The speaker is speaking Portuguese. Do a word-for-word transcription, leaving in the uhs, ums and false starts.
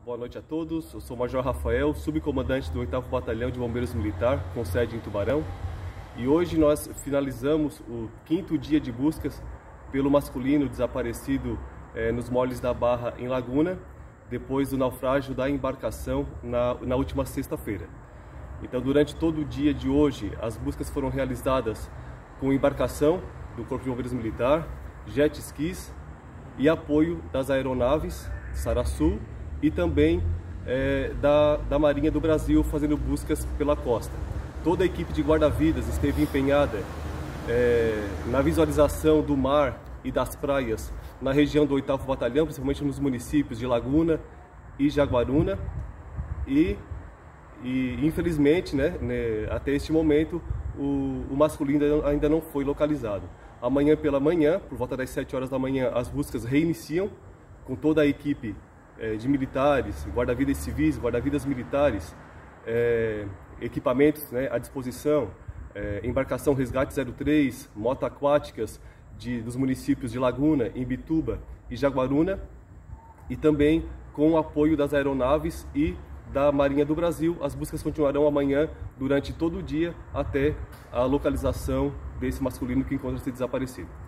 Boa noite a todos, eu sou o Major Rafael, subcomandante do oitavo Batalhão de Bombeiros Militar, com sede em Tubarão. E hoje nós finalizamos o quinto dia de buscas pelo masculino desaparecido eh, nos moles da Barra, em Laguna, depois do naufrágio da embarcação na, na última sexta-feira. Então, durante todo o dia de hoje, as buscas foram realizadas com embarcação do Corpo de Bombeiros Militar, jet skis e apoio das aeronaves Sarasul e também é, da, da Marinha do Brasil, fazendo buscas pela costa. Toda a equipe de guarda-vidas esteve empenhada é, na visualização do mar e das praias na região do oitavo Batalhão, principalmente nos municípios de Laguna e Jaguaruna. E, e infelizmente, né, né, até este momento, o, o masculino ainda não foi localizado. Amanhã pela manhã, por volta das sete horas da manhã, as buscas reiniciam com toda a equipe é, de militares, guarda-vidas civis, guarda-vidas militares, é, equipamentos, né, à disposição, é, embarcação Resgate zero três, moto aquáticas de, dos municípios de Laguna, Imbituba e Jaguaruna, e também com o apoio das aeronaves e da Marinha do Brasil. As buscas continuarão amanhã durante todo o dia até a localização desse masculino que encontra-se desaparecido.